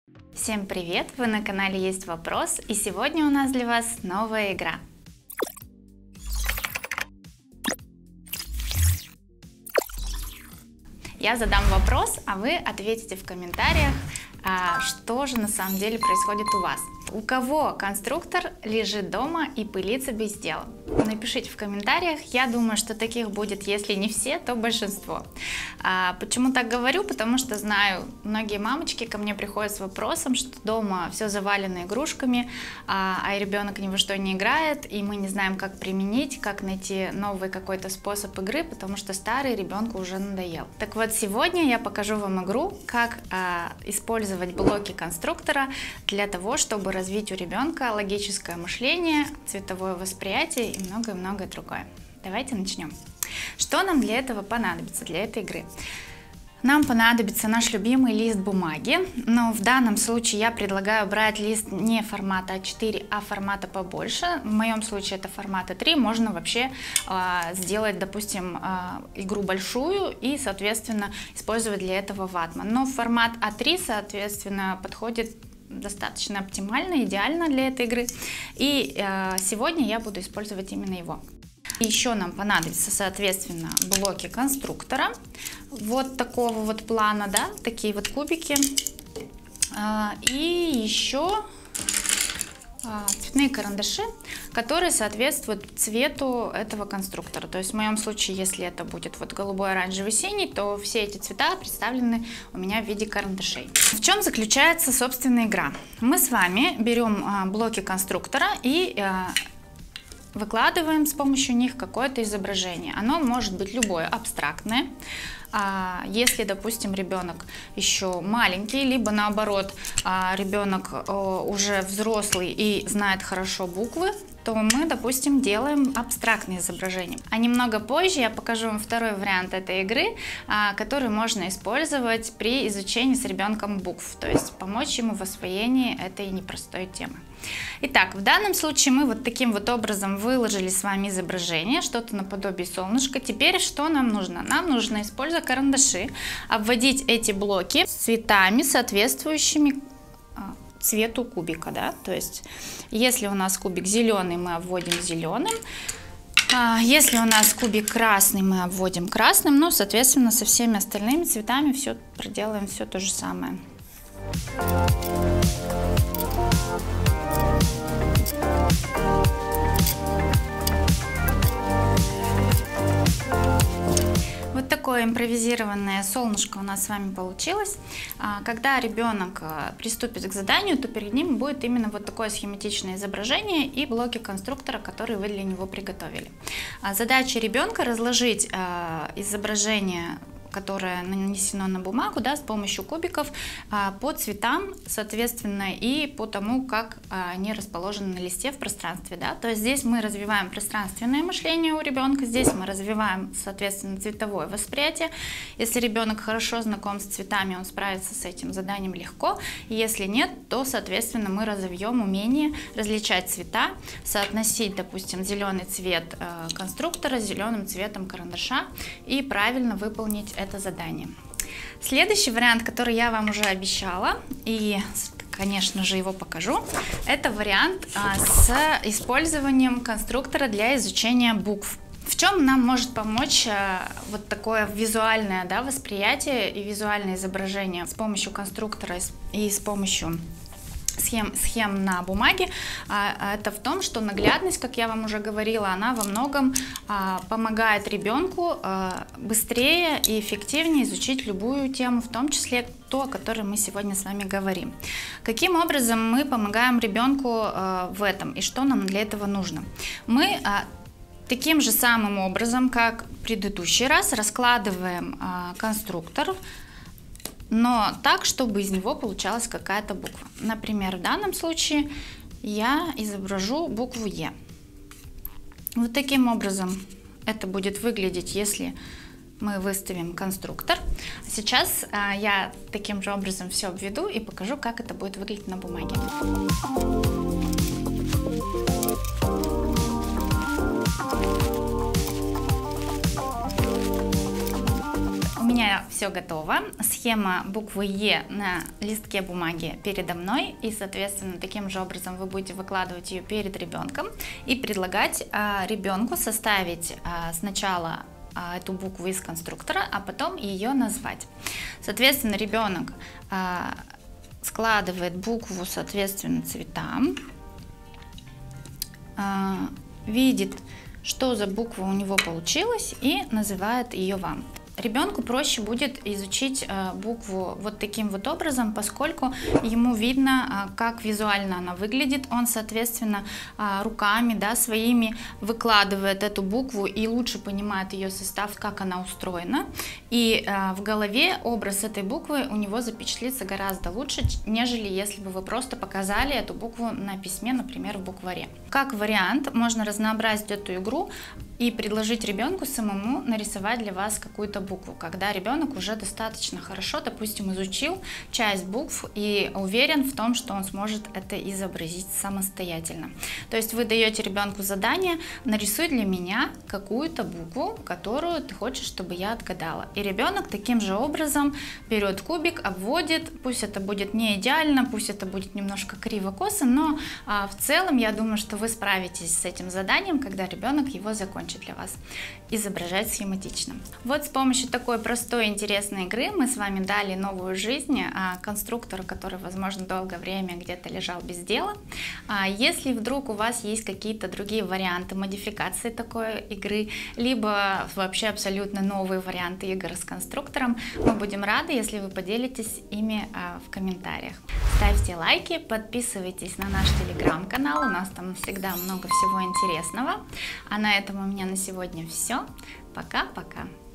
Всем привет! Вы на канале Есть Вопрос, и сегодня у нас для вас новая игра. Я задам вопрос, а вы ответите в комментариях, что же на самом деле происходит у вас. У кого конструктор лежит дома и пылится без дела? Напишите в комментариях. Я думаю, что таких будет, если не все, то большинство. Почему так говорю? Потому что знаю, многие мамочки ко мне приходят с вопросом, что дома все завалено игрушками, а ребенок ни во что не играет, и мы не знаем, как применить, как найти новый какой-то способ игры, потому что старый ребенку уже надоел. Так вот, сегодня я покажу вам игру, как использовать блоки конструктора для того, чтобы развить у ребенка логическое мышление, цветовое восприятие и многое-многое другое. Давайте начнем. Что нам для этого понадобится, для этой игры? Нам понадобится наш любимый лист бумаги, но в данном случае я предлагаю брать лист не формата А4, а формата побольше. В моем случае это формат А3. Можно вообще сделать, допустим, игру большую и, соответственно, использовать для этого ватман. Но формат А3, соответственно, подходит достаточно оптимально, идеально для этой игры. И сегодня я буду использовать именно его. Еще нам понадобятся, соответственно, блоки конструктора вот такого вот плана, да, такие вот кубики. И еще цветные карандаши, которые соответствуют цвету этого конструктора. То есть в моем случае, если это будет вот голубой, оранжевый, синий, то все эти цвета представлены у меня в виде карандашей. В чем заключается, собственно, игра? Мы с вами берем блоки конструктора и выкладываем с помощью них какое-то изображение. Оно может быть любое, абстрактное. Если, допустим, ребенок еще маленький, либо наоборот, ребенок уже взрослый и знает хорошо буквы, то мы, допустим, делаем абстрактные изображения. А немного позже я покажу вам второй вариант этой игры, который можно использовать при изучении с ребенком букв, то есть помочь ему в освоении этой непростой темы. Итак, в данном случае мы вот таким вот образом выложили с вами изображение, что-то наподобие солнышка. Теперь что нам нужно? Нам нужно, используя карандаши, обводить эти блоки цветами, соответствующими цвету кубика, да? То есть, если у нас кубик зеленый, мы обводим зеленым. Если у нас кубик красный, мы обводим красным. Ну, соответственно, со всеми остальными цветами все проделаем все то же самое. Вот такое импровизированное солнышко у нас с вами получилось. Когда ребенок приступит к заданию, то перед ним будет именно вот такое схематичное изображение и блоки конструктора, которые вы для него приготовили. Задача ребенка разложить изображение, которое нанесено на бумагу, да, с помощью кубиков по цветам, соответственно, и по тому, как они расположены на листе в пространстве. Да. То есть здесь мы развиваем пространственное мышление у ребенка, здесь мы развиваем, соответственно, цветовое восприятие. Если ребенок хорошо знаком с цветами, он справится с этим заданием легко. Если нет, то, соответственно, мы разовьем умение различать цвета, соотносить, допустим, зеленый цвет конструктора с зеленым цветом карандаша и правильно выполнить это задание. Следующий вариант, который я вам уже обещала, и, конечно же, его покажу, это вариант с использованием конструктора для изучения букв. В чем нам может помочь вот такое визуальное, да, восприятие и визуальное изображение с помощью конструктора и с помощью схем на бумаге? Это в том, что наглядность, как я вам уже говорила, она во многом помогает ребенку быстрее и эффективнее изучить любую тему, в том числе ту, о которой мы сегодня с вами говорим. Каким образом мы помогаем ребенку в этом и что нам для этого нужно? Мы таким же самым образом, как в предыдущий раз, раскладываем конструктор, но так, чтобы из него получалась какая-то буква. Например, в данном случае я изображу букву Е. Вот таким образом это будет выглядеть, если мы выставим конструктор. Сейчас я таким же образом все обведу и покажу, как это будет выглядеть на бумаге. меня все готово. Схема буквы Е на листке бумаги передо мной, и, соответственно, таким же образом вы будете выкладывать ее перед ребенком и предлагать ребенку составить сначала эту букву из конструктора, а потом ее назвать. Соответственно, ребенок складывает букву соответственно цветам, видит, что за буква у него получилась, и называет ее вам. Ребенку проще будет изучить букву вот таким вот образом, поскольку ему видно, как визуально она выглядит. Он, соответственно, руками, да, своими выкладывает эту букву и лучше понимает ее состав, как она устроена. И в голове образ этой буквы у него запечатлится гораздо лучше, нежели если бы вы просто показали эту букву на письме, например, в букваре. Как вариант, можно разнообразить эту игру и предложить ребенку самому нарисовать для вас какую-то букву, когда ребенок уже достаточно хорошо, допустим, изучил часть букв и уверен в том, что он сможет это изобразить самостоятельно. То есть вы даете ребенку задание: нарисуй для меня какую-то букву, которую ты хочешь, чтобы я отгадала. И ребенок таким же образом берет кубик, обводит, пусть это будет не идеально, пусть это будет немножко криво-косо, но в целом я думаю, что вы справитесь с этим заданием, когда ребенок его закончит для вас изображать схематично. Вот с помощью такой простой и интересной игры мы с вами дали новую жизнь конструктору, который, возможно, долгое время где-то лежал без дела. Если вдруг у вас есть какие-то другие варианты модификации такой игры, либо вообще абсолютно новые варианты игр с конструктором, мы будем рады, если вы поделитесь ими в комментариях. Ставьте лайки, подписывайтесь на наш телеграм-канал, у нас там всегда много всего интересного. А на этом у меня на сегодня все. Пока-пока.